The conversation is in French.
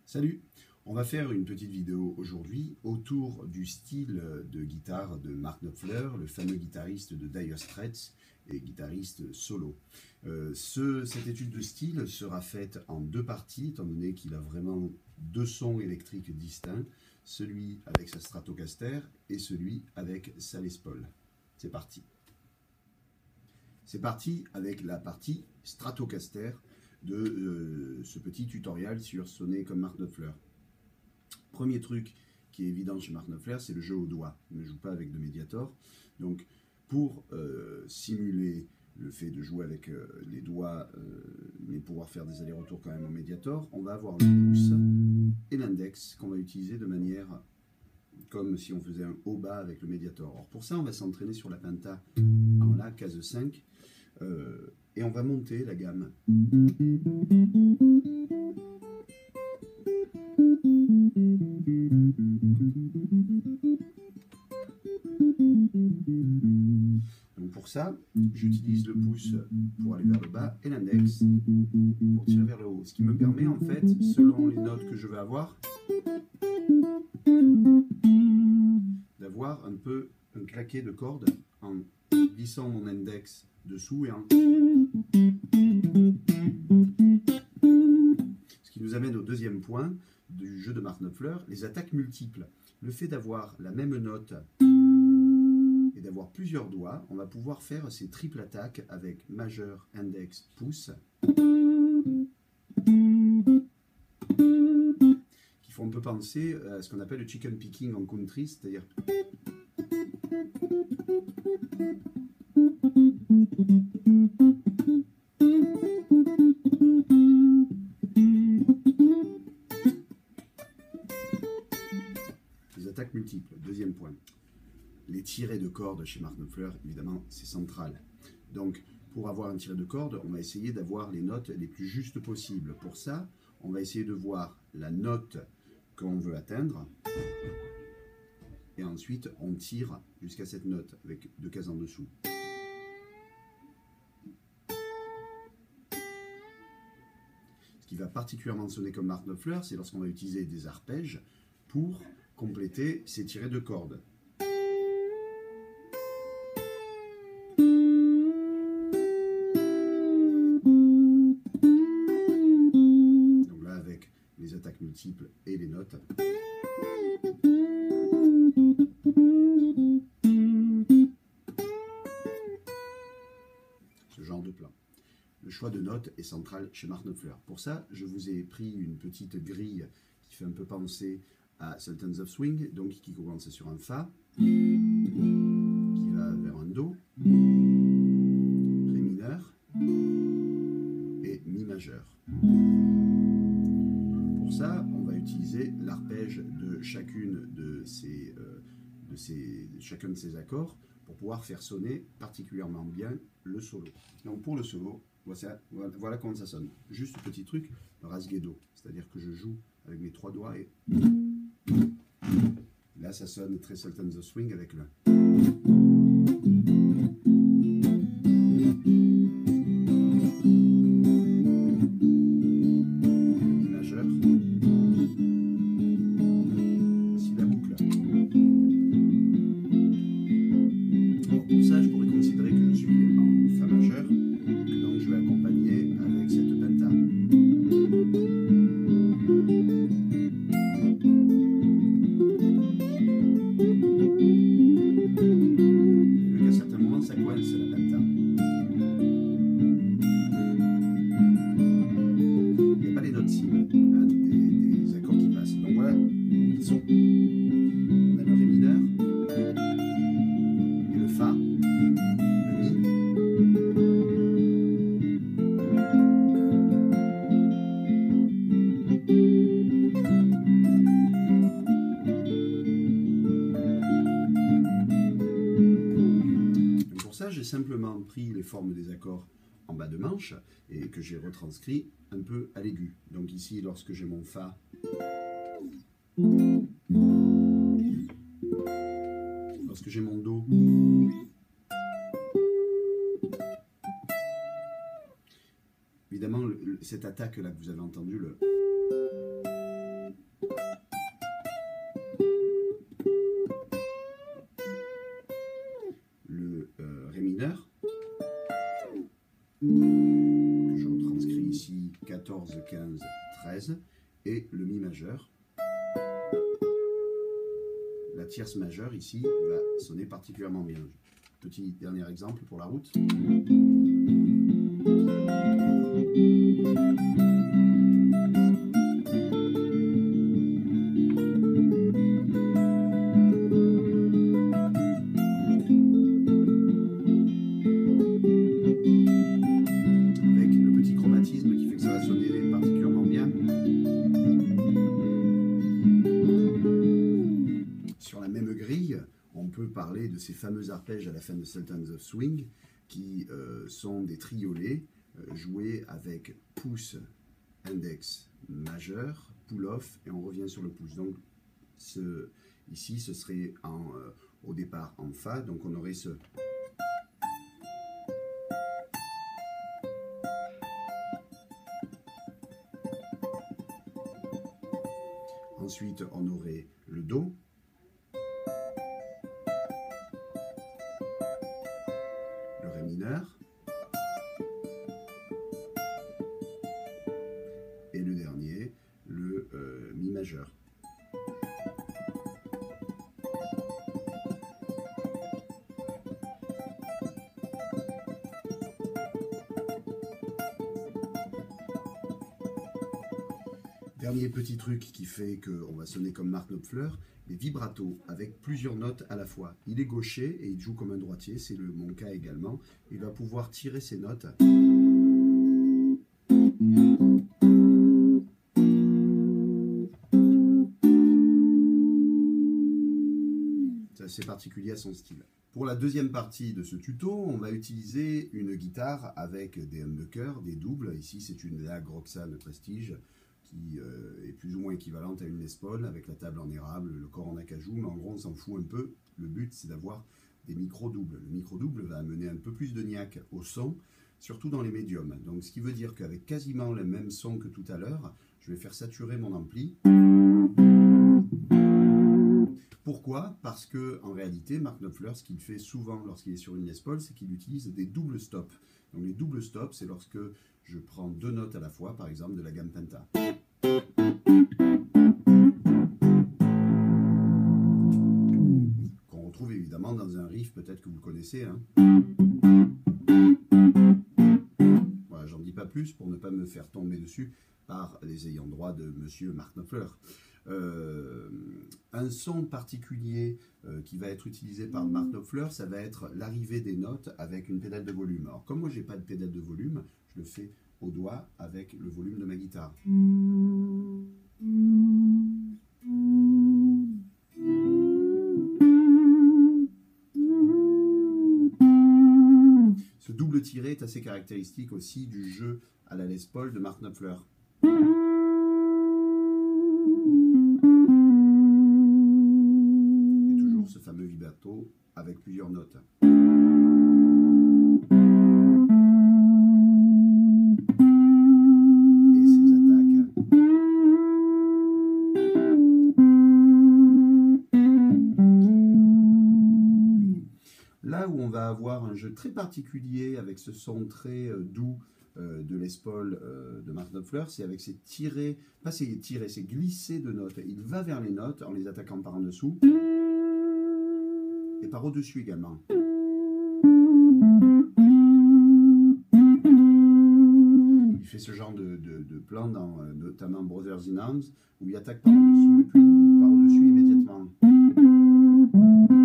Salut! On va faire une petite vidéo aujourd'hui autour du style de guitare de Mark Knopfler, le fameux guitariste de Dire Straits et guitariste solo. Cette étude de style sera faite en deux parties, étant donné qu'il a vraiment deux sons électriques distincts, celui avec sa Stratocaster et celui avec sa Les Paul. C'est parti! C'est parti avec la partie Stratocaster de ce petit tutoriel sur sonner comme Mark Knopfler. Premier truc qui est évident chez Mark Knopfler, c'est le jeu au doigt. Il ne joue pas avec de médiator. Donc, pour simuler le fait de jouer avec les doigts, mais pouvoir faire des allers-retours quand même au médiator, on va avoir le pouce et l'index qu'on va utiliser de manière comme si on faisait un haut-bas avec le médiator. Or, pour ça, on va s'entraîner sur la penta en La, case 5, et on va monter la gamme. Donc pour ça, j'utilise le pouce pour aller vers le bas et l'index pour tirer vers le haut. Ce qui me permet en fait, selon les notes que je vais avoir, d'avoir un peu un claquet de cordes en glissant mon index dessous et en... Ce qui nous amène au deuxième point du jeu de Mark Knopfler, les attaques multiples. Le fait d'avoir la même note et d'avoir plusieurs doigts, on va pouvoir faire ces triples attaques avec majeur, index, pouce, qui font un peu penser à ce qu'on appelle le chicken picking en country, c'est-à-dire les attaques multiples. Deuxième point. Les tirets de cordes chez Mark Knopfler, évidemment, c'est central. Donc, pour avoir un tiret de corde, on va essayer d'avoir les notes les plus justes possibles. Pour ça, on va essayer de voir la note qu'on veut atteindre. Et ensuite, on tire jusqu'à cette note avec deux cases en dessous. Ce qui va particulièrement sonner comme Mark Knopfler, c'est lorsqu'on va utiliser des arpèges pour compléter ces tirets de cordes. Donc là, avec les attaques multiples et les notes. Ce genre de plan. Le choix de notes est central chez Mark Knopfler. Pour ça, je vous ai pris une petite grille qui fait un peu penser à Sultans of Swing, donc qui commence sur un Fa, qui va vers un Do, Ré mineur et Mi majeur. Pour ça, on va utiliser l'arpège de chacun de ces accords pour pouvoir faire sonner particulièrement bien le solo. Donc pour le solo, voilà comment ça sonne. Juste petit truc, le rasguedo, c'est-à-dire que je joue avec mes trois doigts et là ça sonne très Sultans of Swing avec le Mi majeur. Voici la boucle. Alors pour ça, je pourrais considérer que je suis en Fa majeur, que donc je vais accompagner avec cette penta. Vu qu'à certains moments, ça coince la penta. Il n'y a pas les notes cibles, hein, des accords qui passent. Donc voilà, ils sont. On a le Ré mineur, et le Fa, le Mi. Donc pour ça, j'ai simplement pris les formes des accords en bas de manche et que j'ai retranscrit un peu à l'aigu. Donc ici, lorsque j'ai mon Fa, lorsque j'ai mon Do, évidemment, cette attaque là que vous avez entendue, le 15, 13, et le Mi majeur. La tierce majeure ici va sonner particulièrement bien. Petit dernier exemple pour la route. Parler de ces fameux arpèges à la fin de Sultans of Swing qui sont des triolets joués avec pouce, index majeur, pull-off et on revient sur le pouce. Donc ici ce serait au départ en Fa, donc on aurait ce... Ensuite on aurait le Do. Mineur, et le dernier, le Mi majeur. Dernier petit truc qui fait qu'on va sonner comme Mark Knopfler, les vibratos avec plusieurs notes à la fois. Il est gaucher et il joue comme un droitier, c'est mon cas également. Il va pouvoir tirer ses notes. C'est particulier à son style. Pour la deuxième partie de ce tuto, on va utiliser une guitare avec des humbuckers, des doubles. Ici, c'est une La Roxane Prestige qui est plus ou moins équivalente à une Les Paul avec la table en érable, le corps en acajou, mais en gros, on s'en fout un peu. Le but, c'est d'avoir des micro-doubles. Le micro-double va amener un peu plus de niaque au son, surtout dans les médiums. Donc, ce qui veut dire qu'avec quasiment le même son que tout à l'heure, je vais faire saturer mon ampli. Pourquoi? Parce que en réalité, Mark Knopfler, ce qu'il fait souvent lorsqu'il est sur une Les Paul, c'est qu'il utilise des doubles stops. Donc les doubles stops, c'est lorsque je prends deux notes à la fois, par exemple de la gamme Penta. Qu'on retrouve évidemment dans un riff, peut-être que vous connaissez. Hein. Voilà, j'en dis pas plus pour ne pas me faire tomber dessus par les ayants droit de monsieur Mark Knopfler. Un son particulier qui va être utilisé par Mark Knopfler, ça va être l'arrivée des notes avec une pédale de volume. Alors comme moi j'ai pas de pédale de volume, je le fais au doigt avec le volume de ma guitare. Ce double tiré est assez caractéristique aussi du jeu à la Les Paul de Mark Knopfler. Ce fameux vibrato avec plusieurs notes. Et ses attaques. Là où on va avoir un jeu très particulier avec ce son très doux de Les Paul de Mark Knopfler, c'est avec ces tirés, pas ces tirés, ces glissés de notes. Il va vers les notes en les attaquant par en dessous. Et par au-dessus également. Il fait ce genre de plan dans notamment Brothers in Arms, où il attaque par en dessous et puis par au-dessus immédiatement.